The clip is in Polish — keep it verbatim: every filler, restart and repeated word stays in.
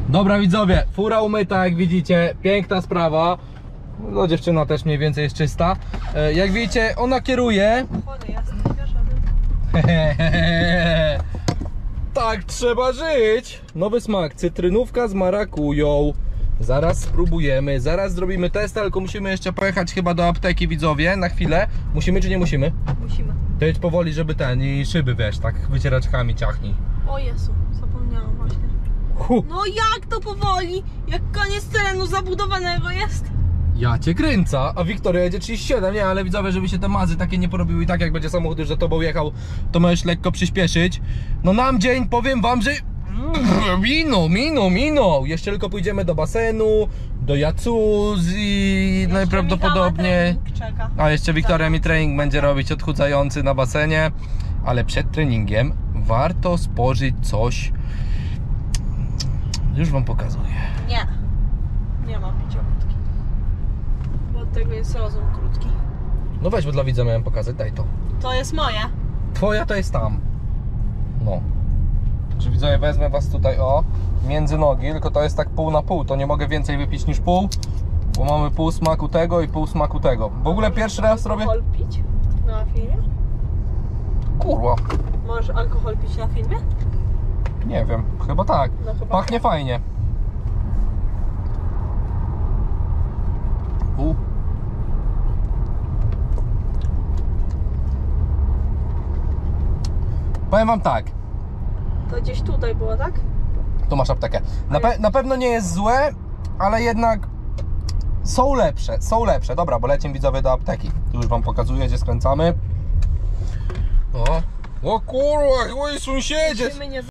Dobra widzowie, fura umyta jak widzicie, piękna sprawa. No dziewczyna też mniej więcej jest czysta. e, Jak widzicie, ona kieruje. Tak trzeba żyć. Nowy smak, cytrynówka z marakują. Zaraz spróbujemy, zaraz zrobimy test, tylko musimy jeszcze pojechać chyba do apteki widzowie, na chwilę. Musimy czy nie musimy? Musimy. To jedź powoli, żeby ten i szyby, wiesz, tak wycieraczkami ciachnij. O Jezu, zapomniałam właśnie. Hu. No jak to powoli? Jak koniec terenu zabudowanego jest? Ja cię kręca, a Wiktoria jedzie trzydzieści siedem, nie, ale widzowie, żeby się te mazy takie nie porobiły i tak jak będzie samochód już za tobą jechał, to możesz lekko przyspieszyć. No nam dzień, powiem wam, że minął, minął, minął. Jeszcze tylko pójdziemy do basenu, do jacuzzi Jeszcze najprawdopodobniej. czeka. A jeszcze Wiktoria mi trening będzie robić odchudzający na basenie, ale przed treningiem warto spożyć coś. Już wam pokazuję. Nie. Nie mam picia wódki. Bo od tego jest rozum krótki. No weź, bo dla widza miałem pokazać, daj to. To jest moje. Twoja to jest tam. No. Że widzowie, wezmę was tutaj o między nogi, tylko to jest tak pół na pół, to nie mogę więcej wypić niż pół, bo mamy pół smaku tego i pół smaku tego. W ogóle pierwszy raz robię... Alkohol pić na filmie? Kurwa. Możesz alkohol pić na filmie? Nie wiem, chyba tak. No chyba Pachnie fajnie. U. Powiem wam tak. To gdzieś tutaj było, tak? Tu masz aptekę. Na, pe na pewno nie jest złe, ale jednak są lepsze, są lepsze. Dobra, bo lecimy widzowie do apteki. Tu już wam pokazuję, gdzie skręcamy. O, o kurwa, moi sąsiedzie! Musimy nie